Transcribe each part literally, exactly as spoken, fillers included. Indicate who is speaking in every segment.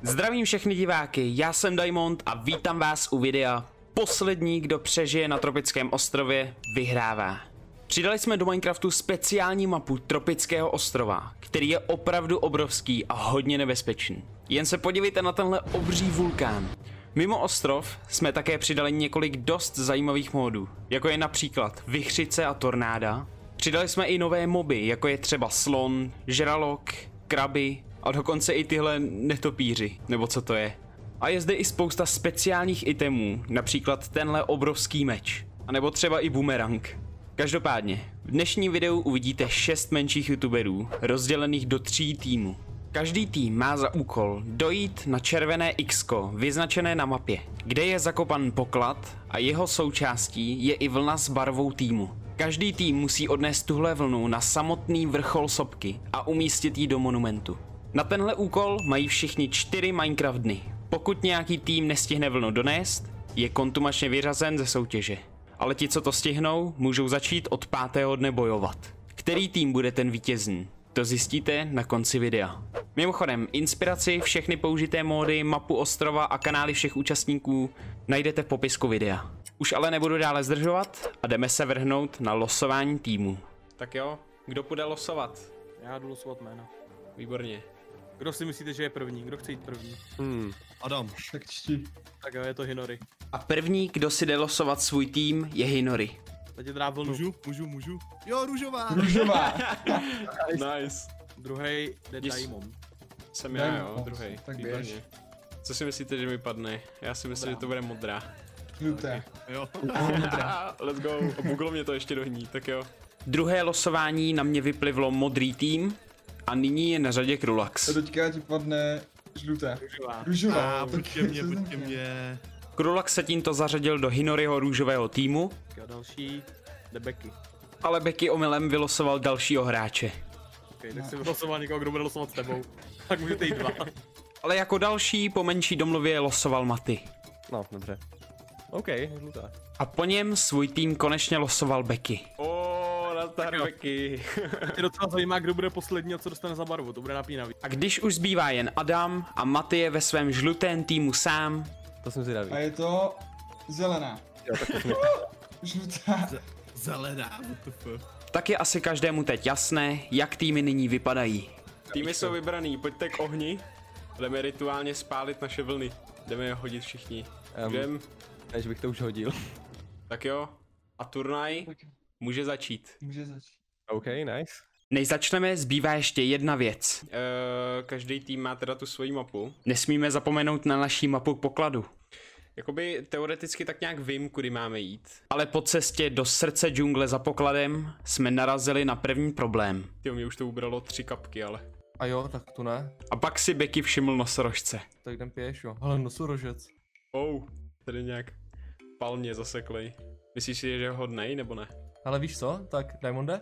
Speaker 1: Zdravím všechny diváky, já jsem Diamond a vítám vás u videa Poslední, kdo přežije na tropickém ostrově, vyhrává. Přidali jsme do Minecraftu speciální mapu tropického ostrova, který je opravdu obrovský a hodně nebezpečný. Jen se podívejte na tenhle obří vulkán. Mimo ostrov jsme také přidali několik dost zajímavých módů, jako je například vichřice a tornáda. Přidali jsme i nové moby, jako je třeba slon, žralok, kraby a dokonce i tyhle netopíři, nebo co to je. A je zde i spousta speciálních itemů, například tenhle obrovský meč, anebo třeba i bumerang. Každopádně, v dnešním videu uvidíte šest menších youtuberů, rozdělených do tří týmů. Každý tým má za úkol dojít na červené X-ko vyznačené na mapě, kde je zakopan poklad a jeho součástí je i vlna s barvou týmu. Každý tým musí odnést tuhle vlnu na samotný vrchol sopky a umístit ji do monumentu. Na tenhle úkol mají všichni čtyři Minecraft dny. Pokud nějaký tým nestihne vlnu donést, je kontumačně vyřazen ze soutěže. Ale ti, co to stihnou, můžou začít od pátého dne bojovat. Který tým bude ten vítězný? To zjistíte na konci videa. Mimochodem, inspiraci, všechny použité módy, mapu ostrova a kanály všech účastníků najdete v popisku videa. Už ale nebudu dále zdržovat a jdeme se vrhnout na losování týmu. Tak jo, kdo půjde losovat?
Speaker 2: Já jdu losovat jména.
Speaker 1: Výborně.
Speaker 2: Kdo si myslíte, že je první? Kdo chce jít první?
Speaker 3: Hmm, Adam.
Speaker 4: Tak čti.
Speaker 2: Tak jo, je to Hinori.
Speaker 1: A první, kdo si jde losovat svůj tým, je Hinori.
Speaker 2: Teď je dá vlnu.
Speaker 3: Můžu, můžu, můžu. Jo, růžová.
Speaker 4: Růžová.
Speaker 1: Nice.
Speaker 2: Druhý jde
Speaker 1: Yes.
Speaker 2: Diamond.
Speaker 1: Jsem já, jo,
Speaker 4: Diamond.
Speaker 1: druhý.
Speaker 4: Tak
Speaker 1: Výborně.
Speaker 4: běž.
Speaker 1: Co si myslíte, že mi padne? Já si myslím,
Speaker 2: Modrá.
Speaker 1: že to bude modrá.
Speaker 4: Žluté.
Speaker 3: Jo.
Speaker 1: Let's go. Buglo mě to ještě dohní, tak jo. Druhé losování na mě vyplivlo modrý tým a nyní je na řadě Krulax.
Speaker 4: A teďka ti padne žluté.
Speaker 2: Růžová.
Speaker 4: Růžová.
Speaker 3: A buďte mě, buďte mě.
Speaker 1: Krulax se tímto zařadil do Hinoriho růžového týmu,
Speaker 2: A další jde Becky.
Speaker 1: ale Becky omylem vylosoval dalšího hráče.
Speaker 2: Okay, tak si vylosoval někoho, kdo bude losovat s tebou. Tak můžete jít dva.
Speaker 1: Ale jako další po menší domluvě losoval Maty.
Speaker 3: No, dobře. OK, žlutá.
Speaker 1: A po něm svůj tým konečně losoval Becky. Oh, nazdar
Speaker 2: jo.
Speaker 1: Becky.
Speaker 2: Mě docela zajímá, kdo bude poslední a co dostane za barvu, to bude napínavý.
Speaker 1: A když už zbývá jen Adam a Maty je ve svém žlutém týmu sám,
Speaker 3: To jsem zvědavý.
Speaker 4: A je to zelená.
Speaker 3: Jo, tak to jsem...
Speaker 4: Žlutá.
Speaker 3: Zelená, W T F.
Speaker 1: tak je asi každému teď jasné, jak týmy nyní vypadají. Týmy jsou vybraný, pojďte k ohni. Jdeme rituálně spálit naše vlny. Jdeme je hodit všichni.
Speaker 3: Um,
Speaker 1: Jdem.
Speaker 3: než bych to už hodil.
Speaker 1: Tak jo. A turnaj může začít.
Speaker 4: Může začít.
Speaker 3: OK, nice.
Speaker 1: Než začneme, zbývá ještě jedna věc. E, každý tým má teda tu svoji mapu. Nesmíme zapomenout na naší mapu pokladu. Jakoby teoreticky tak nějak vím, kudy máme jít. Ale po cestě do srdce džungle za pokladem jsme narazili na první problém. Tyjo, mě už to ubralo tři kapky, ale...
Speaker 3: A jo, tak tu ne.
Speaker 1: A pak si Becky všiml nosorožce.
Speaker 3: Tak jdem pěš, jo. Ale nosorožec.
Speaker 1: Oh, tady nějak palmě zaseklej. Myslíš si, že je hodnej, nebo ne?
Speaker 3: Ale víš co, tak Diamonde?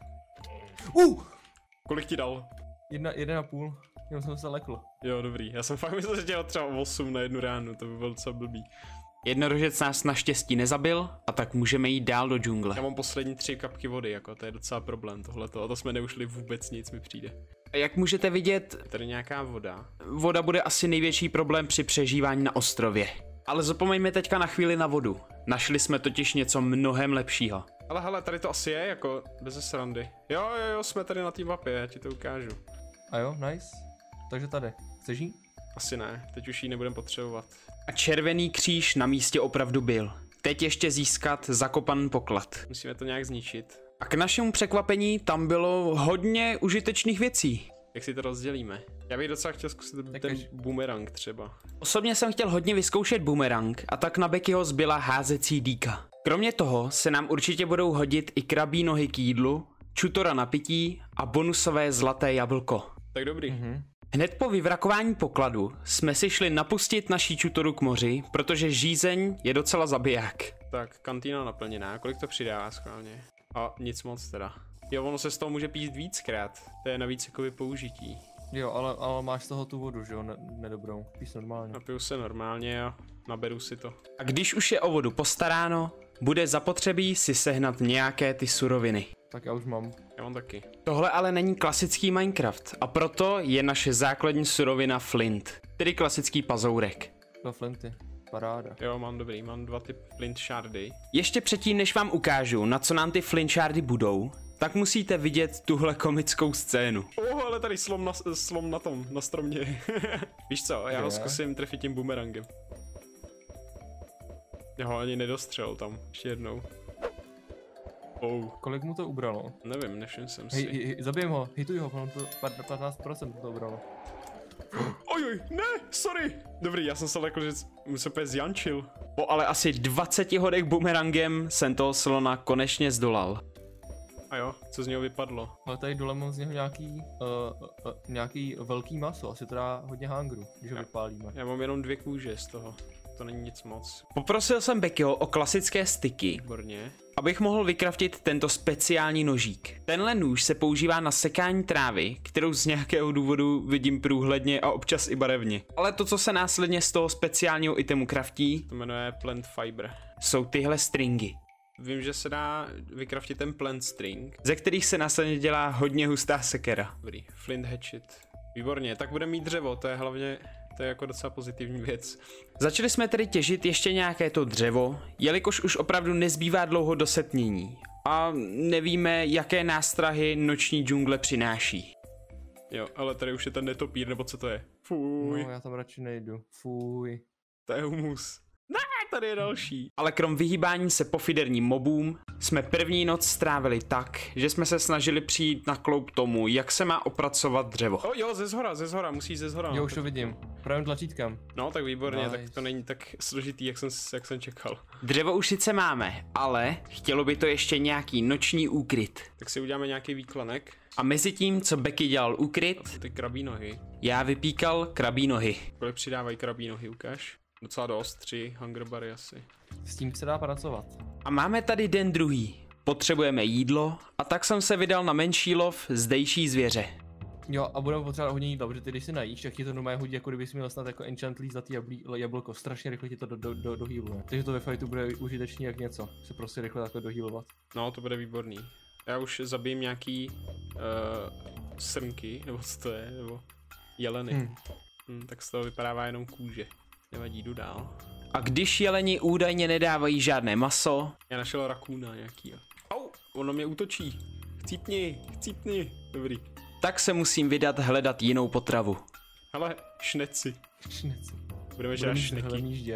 Speaker 3: Uh!
Speaker 1: Kolik ti dal?
Speaker 3: Jedna, jeden a půl. Jenom jsem se lekl.
Speaker 1: Jo, dobrý. Já jsem fakt myslel, že dělal třeba osm na jednu ránu, to by bylo docela blbý. Jednorožec nás naštěstí nezabil a tak můžeme jít dál do džungle. Já mám poslední tři kapky vody, jako to je docela problém tohleto, a to jsme neušli vůbec nic, mi přijde. A jak můžete vidět, tady nějaká voda. Voda bude asi největší problém při přežívání na ostrově. Ale zapomeňme teďka na chvíli na vodu. Našli jsme totiž něco mnohem lepšího. Ale hele, tady to asi je, jako bez srandy. Jo, jo, jo, jsme tady na té mapě, já ti to ukážu.
Speaker 3: A jo, nice. Takže tady. Chceš jít?
Speaker 1: Asi ne, teď už ji nebudem potřebovat. A červený kříž na místě opravdu byl. Teď ještě získat zakopaný poklad. Musíme to nějak zničit. A k našemu překvapení tam bylo hodně užitečných věcí. Jak si to rozdělíme? Já bych docela chtěl zkusit
Speaker 3: Tak
Speaker 1: ten
Speaker 3: kaž-
Speaker 1: boomerang třeba. Osobně jsem chtěl hodně vyzkoušet boomerang a tak na Beckyho zbyla házecí dýka. Kromě toho se nám určitě budou hodit i krabí nohy k jídlu, čutora na pití a bonusové zlaté jablko. Tak dobrý.
Speaker 3: Mhm.
Speaker 1: Hned po vyvrakování pokladu jsme si šli napustit naší čutoru k moři, protože žízeň je docela zabiják. Tak, kantýna naplněná, kolik to přidá schválně? A nic moc teda. Jo, ono se z toho může pít víckrát, to je navíc jakoby použití.
Speaker 3: Jo, ale, ale máš z toho tu vodu, že jo, ne, nedobrou. Píš normálně.
Speaker 1: Napiju se normálně a naberu si to. A když už je o vodu postaráno, bude zapotřebí si sehnat nějaké ty suroviny.
Speaker 3: Tak já už mám.
Speaker 1: Já mám taky. Tohle ale není klasický Minecraft a proto je naše základní surovina flint. tedy klasický pazourek.
Speaker 3: Dva flinty. Paráda.
Speaker 2: Jo, mám dobrý, mám dva ty flint shardy.
Speaker 1: Ještě předtím, než vám ukážu, na co nám ty flint shardy budou, tak musíte vidět tuhle komickou scénu.
Speaker 2: Oh, ale tady slom na, slom na tom, na stromě. Víš co, já ho zkusím trefit tím bumerangem. Já ho ani nedostřel tam, ještě jednou. Oh.
Speaker 3: Kolik mu to ubralo?
Speaker 2: Nevím, nevšiml jsem si.
Speaker 3: Hej, hej, zabijem ho, hituj ho, mám to patnáct procent to ubralo.
Speaker 2: Ojoj, ne, sorry. Dobrý, já jsem se lekl, že mu se úplně zjančil.
Speaker 1: Po ale asi dvaceti hodech bumerangem jsem toho slona konečně zdolal.
Speaker 2: A jo, co z něho vypadlo?
Speaker 3: Ale tady dole mám z něho nějaký, uh, uh, nějaký velký maso, asi to dá hodně hangru, když ho vypálíme.
Speaker 2: Já mám jenom dvě kůže z toho, to není nic moc.
Speaker 1: Poprosil jsem Beckyho o klasické styky,
Speaker 2: Výborně.
Speaker 1: abych mohl vykraftit tento speciální nožík. Tenhle nůž se používá na sekání trávy, kterou z nějakého důvodu vidím průhledně a občas i barevně. Ale to, co se následně z toho speciálního itemu kraftí,
Speaker 2: To jmenuje plant fiber.
Speaker 1: jsou tyhle stringy,
Speaker 2: Vím, že se dá vykraftit ten plant string.
Speaker 1: ze kterých se následně dělá hodně hustá sekera.
Speaker 2: Dobrý, flint hatchet. Výborně, tak bude mít dřevo, to je hlavně, to je jako docela pozitivní věc.
Speaker 1: Začali jsme tedy těžit ještě nějaké to dřevo, jelikož už opravdu nezbývá dlouho do setmění. A nevíme, jaké nástrahy noční džungle přináší.
Speaker 2: Jo, ale tady už je ten netopír, nebo co to je? Fuj,
Speaker 3: No, já tam radši nejdu, fuj.
Speaker 2: to je humus. Ne, tady je další.
Speaker 1: Ale krom vyhýbání se pofiderním mobům, jsme první noc strávili tak, že jsme se snažili přijít na kloub tomu, jak se má opracovat dřevo.
Speaker 2: O jo, ze zhora, ze zhora, musíš ze zhora.
Speaker 3: Jo, už to vidím, pravým tlačítkem.
Speaker 2: No, tak výborně,
Speaker 3: Nice.
Speaker 2: tak to není tak složitý, jak jsem, jak jsem čekal.
Speaker 1: Dřevo už sice máme, ale chtělo by to ještě nějaký noční úkryt.
Speaker 2: Tak si uděláme nějaký výklanek.
Speaker 1: A mezi tím, co Becky dělal úkryt,
Speaker 2: Ty krabí nohy.
Speaker 1: já vypíkal krabí nohy.
Speaker 2: Kolik přidávají krabí nohy, ukáž? Docela dost, tři hungerbary asi.
Speaker 3: S tím se dá pracovat.
Speaker 1: A máme tady den druhý. Potřebujeme jídlo a tak jsem se vydal na menší lov zdejší zvěře.
Speaker 3: Jo, a budeme potřebovat hodně jídla, protože ty, když si najíš, tak ti to normálně hodí, jako kdybys měl snad jako enchantly zlatý jablí, jablko, strašně rychle ti to do, do, do, dohýluje. Takže to ve fightu bude užitečný jak něco, se prostě rychle takhle dohýlovat.
Speaker 2: No, to bude výborný. Já už zabijím nějaký uh, srnky, nebo co to je, nebo jeleny.
Speaker 3: Hmm.
Speaker 2: Hmm, tak z toho vypadává jenom kůže. Nevadí, jdu dál.
Speaker 1: A když jeleni údajně nedávají žádné maso,
Speaker 2: Já našel rakůna nějakýho. Au, ono mě útočí. Chcípni, chcípni. Dobrý.
Speaker 1: tak se musím vydat hledat jinou potravu.
Speaker 2: Hele, šneci.
Speaker 3: Šneci.
Speaker 2: Budeme žrát šneky.
Speaker 3: Hlavní ždě.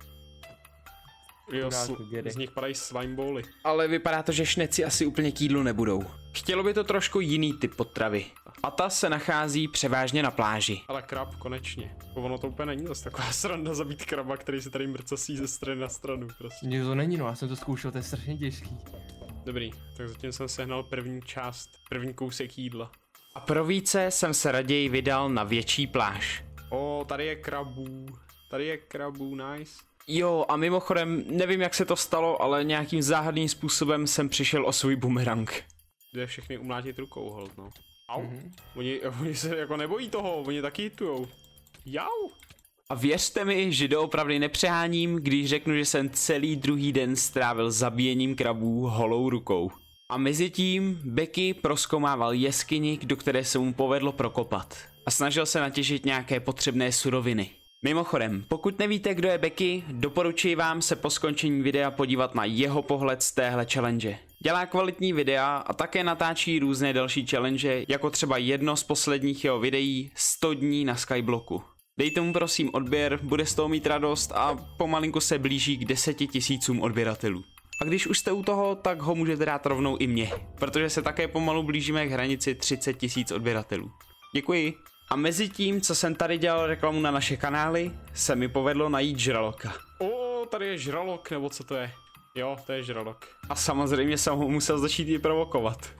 Speaker 2: Jo,
Speaker 3: Chudáku,
Speaker 2: sl-
Speaker 3: Gary.
Speaker 2: z nich padají slime bally.
Speaker 1: Ale vypadá to, že šneci asi úplně k jídlu nebudou. Chtělo by to trošku jiný typ potravy. A ta se nachází převážně na pláži.
Speaker 2: Ale krab, konečně. Ono to úplně není zase taková sranda zabít kraba, který se tady mrcasí ze strany na stranu prostě.
Speaker 3: Mně to není, no, já jsem to zkoušel, to je strašně těžký.
Speaker 2: Dobrý, tak zatím jsem sehnal první část, první kousek jídla.
Speaker 1: A pro více jsem se raději vydal na větší pláž.
Speaker 2: O, tady je krabů. Tady je krabů, nice.
Speaker 1: Jo, a mimochodem, nevím jak se to stalo, ale nějakým záhadným způsobem jsem přišel o svůj bumerang.
Speaker 2: Jde všechny umlátit rukou, hold, no. Au.
Speaker 3: Mhm.
Speaker 2: Oni, oni se jako nebojí toho, oni taky hitujou. Jau.
Speaker 1: A věřte mi, že doopravdy nepřeháním, když řeknu, že jsem celý druhý den strávil zabíjením krabů holou rukou. A mezi tím Becky prozkoumával jeskyni, do které se mu povedlo prokopat. A snažil se natěžit nějaké potřebné suroviny. Mimochodem, pokud nevíte, kdo je Becky, doporučuji vám se po skončení videa podívat na jeho pohled z téhle challenge. Dělá kvalitní videa a také natáčí různé další challenge, jako třeba jedno z posledních jeho videí sto dní na Skyblocku. Dejte mu prosím odběr, bude z toho mít radost a pomalinku se blíží k deseti tisícům odběratelů. A když už jste u toho, tak ho můžete dát rovnou i mě, protože se také pomalu blížíme k hranici třicet tisíc odběratelů. Děkuji. A mezi tím, co jsem tady dělal reklamu na naše kanály, se mi povedlo najít žraloka.
Speaker 2: O, tady je žralok, nebo co to je? Jo, to je žralok.
Speaker 1: A samozřejmě jsem ho musel začít i provokovat.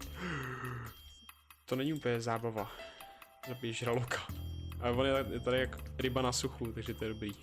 Speaker 2: To není úplně zábava. Zabiješ žraloka. Ale on je tady jak ryba na suchu, takže to je dobrý.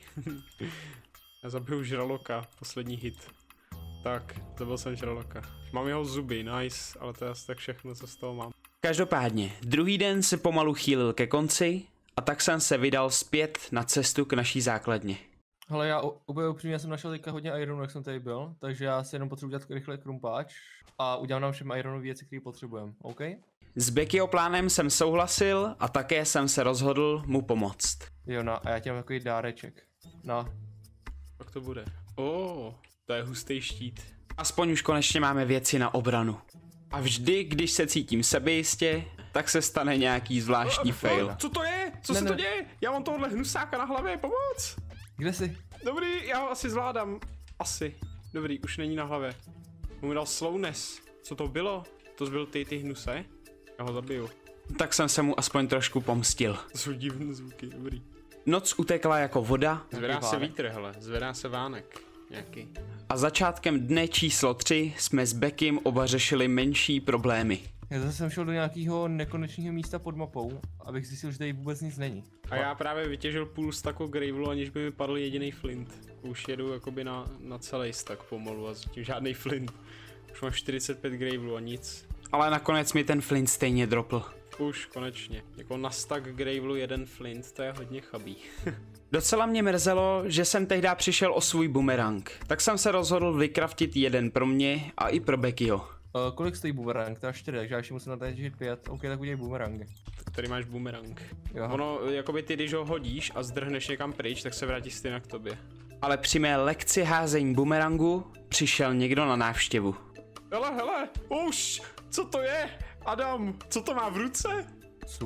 Speaker 2: Já zabiju žraloka, poslední hit. Tak, zabil jsem žraloka. Mám jeho zuby, nice, ale to je asi tak všechno, co z toho mám.
Speaker 1: Každopádně, druhý den se pomalu chýlil ke konci a tak jsem se vydal zpět na cestu k naší základně.
Speaker 3: Hele, já u- úplně upřímně jsem našel teďka hodně ironu, jak jsem tady byl, takže já si jenom potřebuji dělat rychle krumpáč a udělám nám všem ironové věci, které potřebujeme, OK?
Speaker 1: S Beckyho plánem jsem souhlasil a také jsem se rozhodl mu pomoct.
Speaker 3: Jo, na, a já ti mám takový dáreček. Na.
Speaker 2: Tak to bude. Oh, to je hustý štít.
Speaker 1: Aspoň už konečně máme věci na obranu. A vždy, když se cítím sebejistě, tak se stane nějaký zvláštní fail.
Speaker 2: Co to je? Co
Speaker 3: Ne,
Speaker 2: se
Speaker 3: ne.
Speaker 2: to děje? Já mám tohle hnusáka na hlavě, pomoc!
Speaker 3: Kde jsi?
Speaker 2: Dobrý, já ho asi zvládám. Asi. Dobrý, už není na hlavě. On mi dal slowness. Co to bylo? To byl ty, ty hnuse? Já ho zabiju.
Speaker 1: Tak jsem se mu aspoň trošku pomstil.
Speaker 2: To jsou divné zvuky, dobrý.
Speaker 1: Noc utekla jako voda
Speaker 2: Zvedá se
Speaker 3: vánek.
Speaker 2: vítr, hele. Zvedá se vánek. Nějaký.
Speaker 1: a začátkem dne číslo tři jsme s Beckym oba řešili menší problémy.
Speaker 3: Já zase jsem šel do nějakého nekonečného místa pod mapou, abych zjistil, že tady vůbec nic není.
Speaker 2: A já právě vytěžil půl stacku gravelu, aniž by mi padl jediný flint. Už jedu jakoby na, na celý stack pomalu a zatím žádný flint. Už mám čtyřicet pět gravelu a nic.
Speaker 1: Ale nakonec mi ten flint stejně dropl.
Speaker 2: Už, konečně. Jako na stack gravelu jeden flint, to je hodně chabý.
Speaker 1: Docela mě mrzelo, že jsem tehdy přišel o svůj bumerang. Tak jsem se rozhodl vykraftit jeden pro mě a i pro Beckyho.
Speaker 3: Uh, kolik stojí boomerang? Teda čtyři, takže já ještě musím natáčet pět. OK, tak udělej boomerangy.
Speaker 2: Tak tady máš boomerang.
Speaker 3: Jo.
Speaker 2: Ono, jakoby ty, když ho hodíš a zdrhneš někam pryč, tak se vrátí stejně k tobě.
Speaker 1: Ale při mé lekci házení bumerangu přišel někdo na návštěvu.
Speaker 2: Hele, hele, už, co to je? Adam, co to má v ruce?
Speaker 3: Co?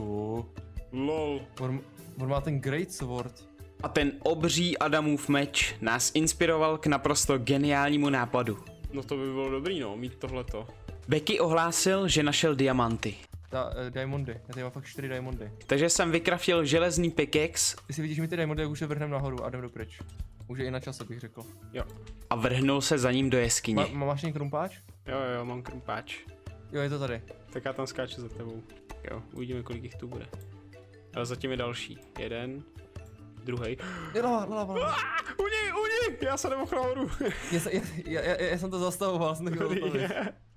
Speaker 2: Lol.
Speaker 3: On, on má ten Great Sword.
Speaker 1: A ten obří Adamův meč nás inspiroval k naprosto geniálnímu nápadu.
Speaker 2: No to by bylo dobrý, no, mít tohleto.
Speaker 1: Becky ohlásil, že našel diamanty.
Speaker 3: Ta, uh, diamondy. Já tady mám fakt čtyři diamondy.
Speaker 1: Takže jsem vykraftil železný pickaxe
Speaker 3: Jestli vidíš mi ty diamondy, tak už se vrhneme nahoru a jdem dopryč. Už je i na čase, bych řekl.
Speaker 2: Jo,
Speaker 1: a vrhnul se za ním do jeskyně.
Speaker 3: Ma, máš někdo krumpáč?
Speaker 2: jo, jo, mám krumpáč.
Speaker 3: Jo, je to tady.
Speaker 2: Tak já tam skáču za tebou. Jo, uvidíme, kolik jich tu bude. Ale zatím je další. Jeden, druhý.
Speaker 3: Je lava, lava, lava.
Speaker 2: Uni, uni, já se nemohl nahoru.
Speaker 3: Já, se- já, já, já, já jsem to zastavoval, jsem to chtěl zastavit.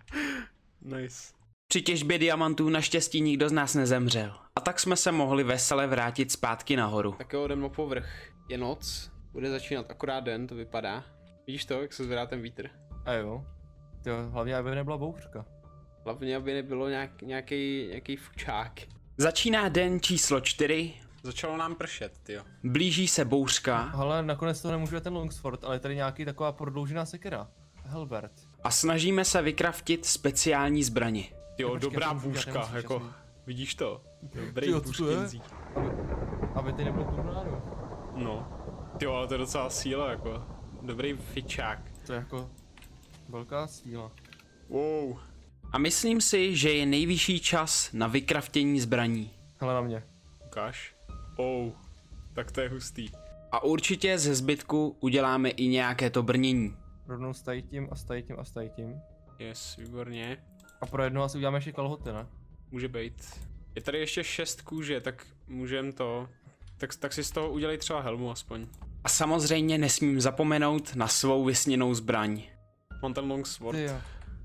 Speaker 2: Nice.
Speaker 1: Při těžbě diamantů naštěstí nikdo z nás nezemřel. A tak jsme se mohli vesele vrátit zpátky nahoru.
Speaker 2: Tak jo, jdem na povrch. Je noc, bude začínat akorát den, to vypadá. Vidíš to, jak se zvedá ten vítr?
Speaker 3: A jo. Jo, hlavně aby nebyla bouřka.
Speaker 2: Hlavně, aby nebylo nějak, nějaký, nějaký fučák.
Speaker 1: Začíná den číslo čtyři,
Speaker 2: Začalo nám pršet, jo.
Speaker 1: blíží se bouřka
Speaker 3: Ale nakonec to nemůžu ten longsword, ale je tady nějaký taková prodloužená sekera. Helbert.
Speaker 1: a snažíme se vykraftit speciální zbraně.
Speaker 2: Jo,
Speaker 3: počkej,
Speaker 2: dobrá
Speaker 3: já to musím dělat,
Speaker 2: bůžka,
Speaker 3: nemusím
Speaker 2: jako,
Speaker 3: časný.
Speaker 2: vidíš to? Dobrý
Speaker 3: Tyjo, co to je?
Speaker 2: bůžkinzí.
Speaker 3: Aby tady nebyl tornádo.
Speaker 2: No. Jo, ale to je docela síla, jako. Dobrý fičák.
Speaker 3: To je jako velká síla.
Speaker 2: Wow.
Speaker 1: A myslím si, že je nejvyšší čas na vykraftění zbraní.
Speaker 3: Hele na mě.
Speaker 2: Ukáž. Oh. Tak to je hustý.
Speaker 1: A určitě ze zbytku uděláme i nějaké to brnění.
Speaker 3: Rovnou s tady tím a s tady tím a s tady tím.
Speaker 2: Yes, výborně.
Speaker 3: A pro jednoho asi uděláme ještě kalhoty, ne?
Speaker 2: Může být. Je tady ještě šest kůže, tak můžem to... Tak, tak si z toho udělej třeba helmu aspoň.
Speaker 1: A samozřejmě nesmím zapomenout na svou vysněnou zbraň.
Speaker 2: Mám ten longsword.
Speaker 3: Ty jo.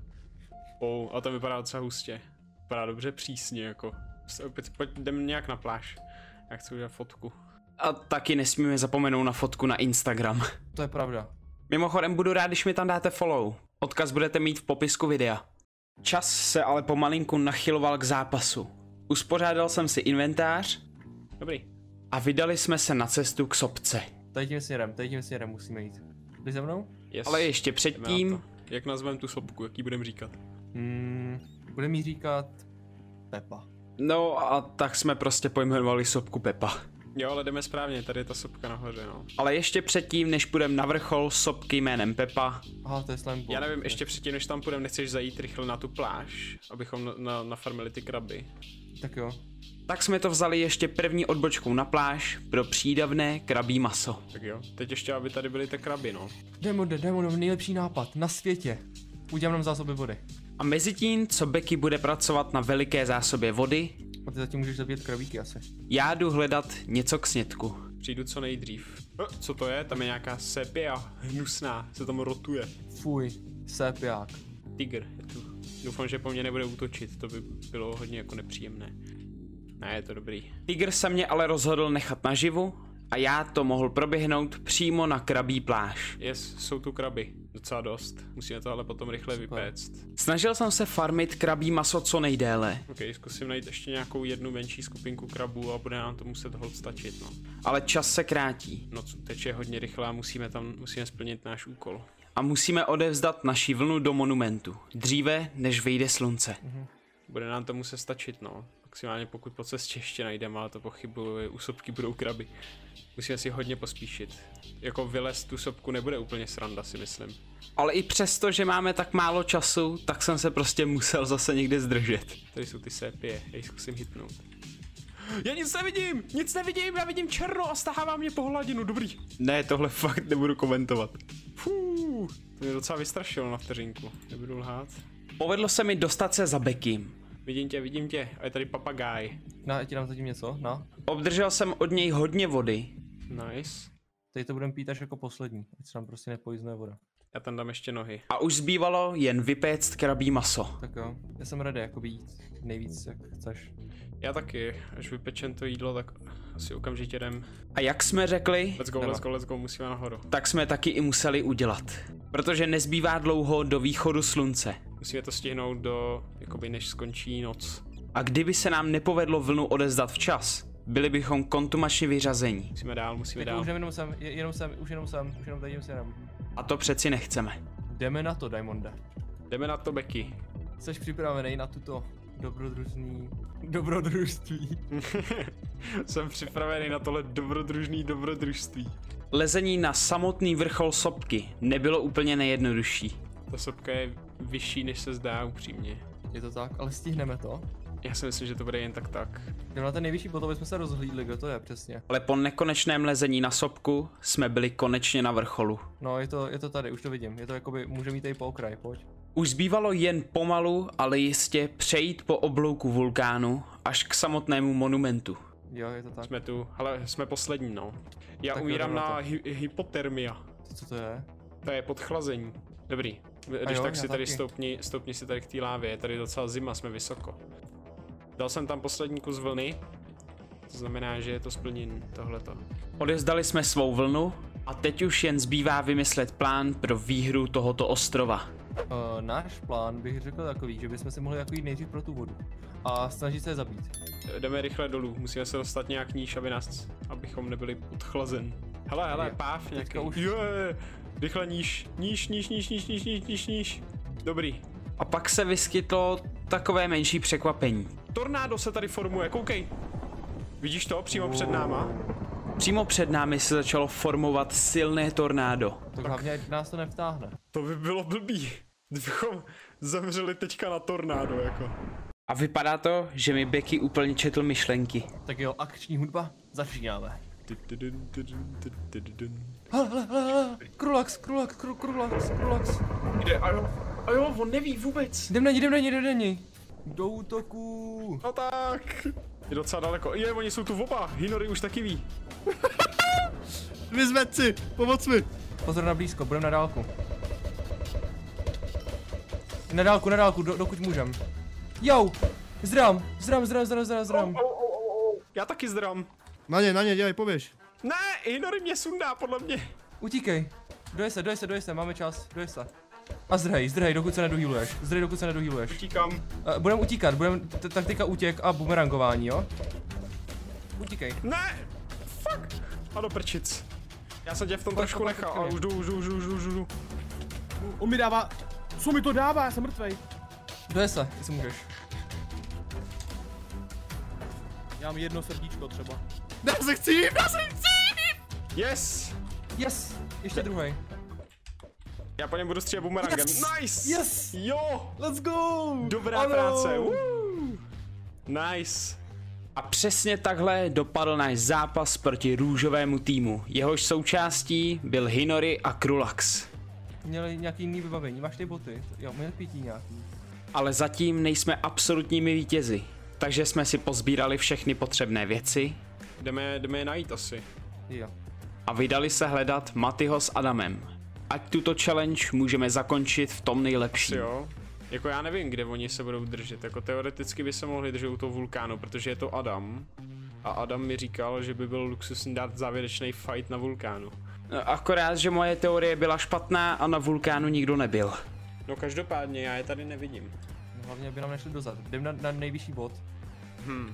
Speaker 2: Oh, a to vypadá docela hustě. Vypadá dobře přísně, jako. Prostě opět, pojď, jdem nějak na pláž. Já chci udělat fotku.
Speaker 1: A taky nesmíme zapomenout na fotku na Instagram.
Speaker 3: To je pravda.
Speaker 1: Mimochodem budu rád, když mi tam dáte follow. Odkaz budete mít v popisku videa. Čas se ale pomalinku nachyloval k zápasu. Uspořádal jsem si inventář
Speaker 2: Dobrý.
Speaker 1: a vydali jsme se na cestu k sopce.
Speaker 3: Tady tím směrem, tady tím směrem musíme jít. Jdeš za mnou?
Speaker 2: Yes.
Speaker 1: Ale ještě
Speaker 2: Jdeme
Speaker 1: předtím,
Speaker 2: na to. Jak nazvem tu sopku, jaký budem říkat?
Speaker 3: Hmm, bude mi říkat... Pepa.
Speaker 1: no a tak jsme prostě pojmenovali sopku Pepa.
Speaker 2: Jo, ale jdeme správně, tady je ta sopka nahoře, no.
Speaker 1: Ale ještě předtím, než půjdeme na vrchol sopky jménem Pepa,
Speaker 3: Aha, to je slime ball.
Speaker 2: Já nevím, ještě předtím, než tam půjdeme, nechceš zajít rychle na tu pláž, abychom na, na, nafarmili ty kraby.
Speaker 3: Tak jo.
Speaker 1: tak jsme to vzali ještě první odbočkou na pláž pro přídavné krabí maso.
Speaker 2: Tak jo, teď ještě, aby tady byly ty kraby, no.
Speaker 3: Demode, Demode, nejlepší nápad na světě. Udělám nám zásoby vody.
Speaker 1: A mezi tím, co Becky bude pracovat na veliké zásobě vody,
Speaker 3: A ty zatím můžeš zabít krabíky asi.
Speaker 1: já jdu hledat něco k snědku.
Speaker 2: Přijdu co nejdřív. Eh, co to je? Tam je nějaká sepia, hnusná, se tam rotuje.
Speaker 3: Fuj, sépiák.
Speaker 2: Tiger je tu. Doufám, že po mně nebude útočit, to by bylo hodně jako nepříjemné. Ne, je to dobrý.
Speaker 1: Tiger se mě ale rozhodl nechat naživu a já to mohl proběhnout přímo na krabí pláž.
Speaker 2: Yes, jsou tu kraby. Docela dost. Musíme to ale potom rychle vypéct.
Speaker 1: Snažil jsem se farmit krabí maso co nejdéle,
Speaker 2: Ok, zkusím najít ještě nějakou jednu menší skupinku krabů a bude nám to muset hold stačit, no.
Speaker 1: ale čas se krátí
Speaker 2: Noc teče hodně rychle a musíme tam, musíme splnit náš úkol.
Speaker 1: a musíme odevzdat naši vlnu do monumentu, dříve než vyjde slunce.
Speaker 2: Bude nám to muset stačit, no. Maximálně pokud po cestě ještě najdeme, ale to pochybuji, u sopky budou kraby. Musíme si hodně pospíšit. Jako vylézt tu sopku nebude úplně sranda, si myslím.
Speaker 1: Ale i přesto, že máme tak málo času, tak jsem se prostě musel zase někde zdržet.
Speaker 2: Tady jsou ty sépie, já ji zkusím hitnout. Já nic nevidím, nic nevidím, já vidím černo a stahává mě po hladinu, dobrý.
Speaker 1: Ne, tohle fakt nebudu komentovat.
Speaker 2: Fuu, to mě docela vystrašilo na vteřinku, nebudu lhát.
Speaker 1: Povedlo se mi dostat se za Beckym.
Speaker 2: Vidím tě, vidím tě, a je tady papagáj.
Speaker 3: Na, já ti dám zatím něco, no.
Speaker 1: Obdržel jsem od něj hodně vody.
Speaker 2: Nice.
Speaker 3: Teď to budeme pít až jako poslední, ať se nám prostě nepojízdne voda.
Speaker 2: Já tam dám ještě nohy.
Speaker 1: A už zbývalo jen vypéct krabí maso.
Speaker 3: Tak jo, já jsem ready, jakoby jít nejvíc, jak chceš.
Speaker 2: Já taky, až vypečem to jídlo, tak asi okamžitě jdem.
Speaker 1: A jak jsme řekli,
Speaker 2: Let's go, let's go, let's go, musíme nahoru.
Speaker 1: tak jsme taky i museli udělat. Protože nezbývá dlouho do východu slunce.
Speaker 2: Musíme to stihnout do, jakoby než skončí noc.
Speaker 1: A kdyby se nám nepovedlo vlnu odezdat včas, byli bychom kontumačně vyřazení.
Speaker 2: Musíme dál, musíme
Speaker 3: Teď
Speaker 2: dál.
Speaker 3: už jenom sem, je- jenom sem, už jenom sem, už jenom tady jdem sem.
Speaker 1: A to přeci nechceme.
Speaker 3: Jdeme na to, Diamonde.
Speaker 2: Jdeme na to, Becky.
Speaker 3: Jsi připravený na tuto dobrodružný dobrodružství?
Speaker 2: Jsem připravený na tohle dobrodružný dobrodružství.
Speaker 1: Lezení na samotný vrchol sopky nebylo úplně nejjednodušší.
Speaker 2: Ta sopka je vyšší, než se zdá, upřímně.
Speaker 3: Je to tak, ale stihneme to.
Speaker 2: Já si myslím, že to bude jen tak tak.
Speaker 3: Jdeme na ten nejvyšší bod, aby jsme se rozhlídli, kdo to je přesně.
Speaker 1: Ale po nekonečném lezení na sopku jsme byli konečně na vrcholu.
Speaker 3: No, je to, je to tady, už to vidím. Je to jakoby, může mít tady po okraji, pojď.
Speaker 1: Už zbývalo jen pomalu, ale jistě přejít po oblouku vulkánu až k samotnému monumentu.
Speaker 3: Jo, je to tak.
Speaker 2: Jsme tu, ale jsme poslední, no. Já
Speaker 3: Tak
Speaker 2: umírám
Speaker 3: jdeme na
Speaker 2: na
Speaker 3: to.
Speaker 2: hy- hypotermia.
Speaker 3: Co to je?
Speaker 2: To je podchlazení. Dobrý. Když
Speaker 3: jo,
Speaker 2: tak
Speaker 3: já
Speaker 2: si tady
Speaker 3: taky.
Speaker 2: stoupni, stoupni si tady k té lávě, je tady docela zima, jsme vysoko. Dal jsem tam poslední kus vlny, to znamená, že je to splněn tohleto.
Speaker 1: Odevzdali jsme svou vlnu a teď už jen zbývá vymyslet plán pro výhru tohoto ostrova.
Speaker 3: Uh, náš plán bych řekl takový, že bychom si mohli jako jít nejdřív pro tu vodu. A snažit se je zabít.
Speaker 2: Jdeme rychle dolů, musíme se dostat nějak níž, aby nás, abychom nebyli podchlazen. Hele, hele,
Speaker 3: Je.
Speaker 2: páv nějaký.
Speaker 3: Teďka už-
Speaker 2: Je, rychle níž, níž, níž, níž, níž, níž, níž, níž, níž. Dobrý.
Speaker 1: A pak se vyskytlo takové menší překvapení.
Speaker 2: Tornádo se tady formuje, koukej. Vidíš to přímo před náma?
Speaker 1: Přímo před námi se začalo formovat silné tornádo.
Speaker 3: Tak hlavně ať nás to nevtáhne.
Speaker 2: To by bylo blbý, kdybychom zemřeli teďka na tornádo, jako.
Speaker 1: A vypadá to, že mi Becky úplně četl myšlenky.
Speaker 3: Tak jo, akční hudba, začínáme.
Speaker 2: Tududun, tududun, tududun.
Speaker 3: Hele, hele, hele, hele, Krulax, Krulax, Kru- Krulax, Krulax.
Speaker 2: Jde, a jo, a jo, on neví vůbec.
Speaker 3: Jdem na ní, jdem na ní, jdem na ní. Do útoku.
Speaker 2: No tak. Je docela daleko. Je, oni jsou tu oba. Hinori už taky ví.
Speaker 5: Vyzvedci, pomoc mi.
Speaker 3: Pozor na blízko, budem na dálku. Na dálku, na dálku, do, dokud můžem. Jo, zdrám, zdrám, zdrám, zdrám, zdrám, zdrám.
Speaker 2: Já taky zdrám.
Speaker 5: Na ně, na ně, dělej, poběž.
Speaker 2: Ne, Hinori mě sundá, podle mě.
Speaker 3: Utíkej. Dojej se, dojej se, dojej se, máme čas, dojej se. A zdrhej, zdrhej, dokud se nedohýluješ. Zdrhej, dokud se nedohýluješ.
Speaker 2: Utíkám.
Speaker 3: Uh, budem utíkat, budem t- taktika útěk a bumerangování, jo? Utíkej.
Speaker 2: Ne, fuck. A do prčic. Já jsem tě v tom
Speaker 3: Pojď,
Speaker 2: trošku
Speaker 3: pojď,
Speaker 2: nechal,
Speaker 3: pojď,
Speaker 2: ale už jdu, už jdu, už jdu, už jdu, už jdu.
Speaker 5: On mi dává, co mi to dává, já jsem mrtvej.
Speaker 3: Dojej se, jestli můžeš.
Speaker 5: Já mám jedno srdíčko třeba. Já se chci jít, já se chci jít.
Speaker 2: Yes.
Speaker 3: Yes, ještě druhý.
Speaker 2: Já po něm budu střílet bumerangem.
Speaker 3: Yes.
Speaker 2: Nice.
Speaker 3: Yes.
Speaker 2: Jo.
Speaker 3: Let's go!
Speaker 2: Dobrá
Speaker 3: Ano.
Speaker 2: práce. Woo. Nice.
Speaker 1: A přesně takhle dopadl náš zápas proti růžovému týmu. Jehož součástí byl Hinori a Krulax.
Speaker 3: Měli nějaký jiný vybavení, máš ty boty? Jo, měli pití nějaký.
Speaker 1: Ale zatím nejsme absolutními vítězi. Takže jsme si pozbírali všechny potřebné věci
Speaker 2: Jdeme, jdeme je najít asi.
Speaker 3: Jo.
Speaker 1: a vydali se hledat Matyho s Adamem. Ať tuto challenge můžeme zakončit v tom nejlepším.
Speaker 2: Jo. Jako já nevím, kde oni se budou držet. Jako teoreticky by se mohli držet u toho vulkánu, protože je to Adam. A Adam mi říkal, že by byl luxusní dát závěrečný fight na vulkánu.
Speaker 1: No, akorát, že moje teorie byla špatná a na vulkánu nikdo nebyl.
Speaker 2: No každopádně, já je tady nevidím.
Speaker 3: No, hlavně by nám nešli dozad. Jdem na, na nejvyšší bod.
Speaker 2: Hm.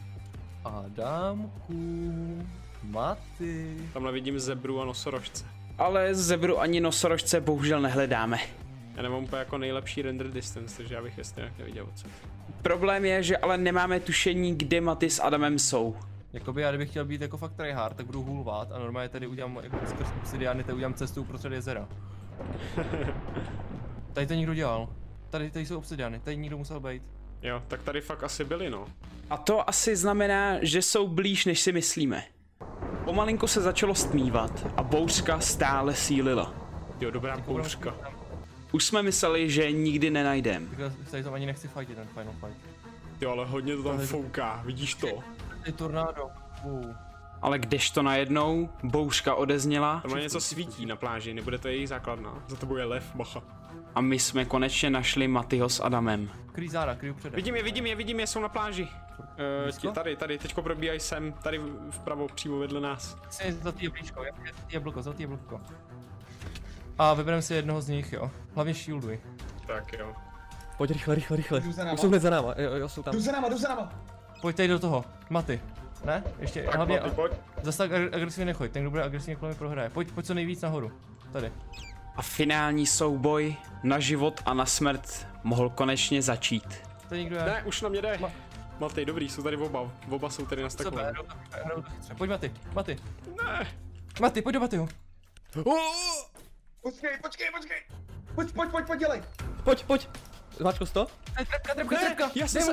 Speaker 3: Adamku, Maty.
Speaker 2: Tam nevidím zebru a nosorožce.
Speaker 1: Ale zebru ani nosorožce bohužel nehledáme.
Speaker 2: Já nemám úplně jako nejlepší render distance, takže já bych je nějak neviděl odsud.
Speaker 1: Problém je, že ale nemáme tušení, kde Maty s Adamem jsou.
Speaker 3: Jakoby já kdybych chtěl být jako fakt tryhard, tak budu hulvat a normálně tady udělám jako skrz obsidiány, tady udělám cestu uprostřed jezera. Tady to někdo dělal. Tady, tady jsou obsidiány, tady někdo musel být.
Speaker 2: Jo, tak tady fakt asi byli, no.
Speaker 1: A to asi znamená, že jsou blíž, než si myslíme. Pomalinku se začalo stmívat a bouřka stále sílila.
Speaker 2: Jo, dobrá bouřka.
Speaker 1: Už jsme mysleli, že nikdy nenajdem.
Speaker 3: Takhle tady to ani nechci fightit, ten final fight.
Speaker 2: Jo, ale hodně to tam fouká, vidíš to?
Speaker 3: Tady tornádo. Uh.
Speaker 1: Ale kdežto najednou bouřka odezněla
Speaker 2: Tam něco svítí na pláži, nebude to jejich základna. Za tebou je lev, bacha.
Speaker 1: a my jsme konečně našli Matyho s Adamem.
Speaker 3: Kryj záda, kryj upředek.
Speaker 2: Vidím je, vidím je, vidím je, jsou na pláži. Uh, ti, tady, tady, teďko probíhají sem, tady vpravo, přímo vedle nás.
Speaker 3: Chci zlatý jablíčko, zlatý jablko, zlatý jablko. A vybereme si jednoho z nich, jo. Hlavně shielduj.
Speaker 2: Tak jo.
Speaker 5: Pojď rychle, rychle, rychle.
Speaker 4: Jdu za náma.
Speaker 5: Už jsou hned za náma, jo, jo, jsou tam.
Speaker 4: Jdu za náma, jdu za náma.
Speaker 3: Pojď tady do toho, Maty. Ne? Ještě,
Speaker 2: Tak
Speaker 3: hlavně,
Speaker 2: Maty, pojď.
Speaker 3: zase tak ag- agresivně nechoď, ten, kdo bude agresivně kolem mě prohraje. Pojď, pojď co nejvíc nahoru. Tady.
Speaker 1: A finální souboj na život a na smrt mohl konečně začít.
Speaker 3: Tady někdo je.
Speaker 2: Ne, už na mě jde.
Speaker 3: Ma-
Speaker 2: Matej, dobrý, jsou tady oba, oba jsou tady na
Speaker 3: Super,
Speaker 2: stakle.
Speaker 3: hrajou to- hrajou to chytře. Pojď Maty, Maty.
Speaker 2: Ne.
Speaker 3: Maty, pojď do Matyho.
Speaker 4: Počkej, počkej, počkej. Pojď, pojď, pojď, pojď, dělej.
Speaker 5: Pojď, pojď. Zmáčko to?
Speaker 3: Tady trepka, trepka, trepka.
Speaker 2: Já jsem se...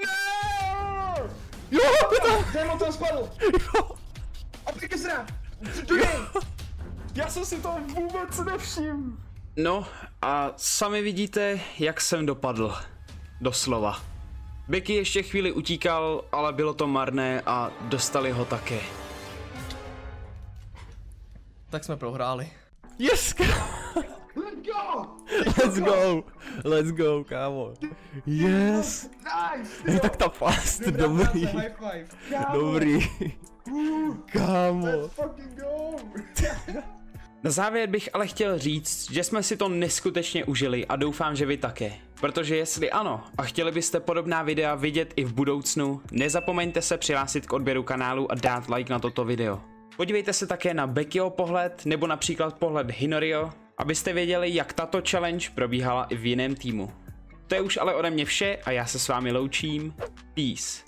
Speaker 4: Démon tam spadl. A pojďte se dá. Do něj.
Speaker 2: Já jsem si to vůbec nevšiml.
Speaker 1: No a sami vidíte, jak jsem dopadl. Doslova. Becky ještě chvíli utíkal, ale bylo to marné a dostali ho také.
Speaker 3: Tak jsme prohráli.
Speaker 5: Yes,
Speaker 4: Let's go.
Speaker 5: let's go, let's go, kámo. Yes.
Speaker 4: Nice.
Speaker 5: Hej, tak ta fast,
Speaker 4: Dobrá
Speaker 5: dobrý,
Speaker 4: práce, high five. Kámo.
Speaker 5: dobrý.
Speaker 4: Uh,
Speaker 5: Kámo.
Speaker 4: Let's fucking go.
Speaker 1: Na závěr bych ale chtěl říct, že jsme si to neskutečně užili a doufám, že vy také. Protože jestli ano a chtěli byste podobná videa vidět i v budoucnu, nezapomeňte se přihlásit k odběru kanálu a dát like na toto video. Podívejte se také na Beckyho pohled nebo například pohled Hinorio, abyste věděli, jak tato challenge probíhala i v jiném týmu. To je už ale ode mě vše a já se s vámi loučím. Peace.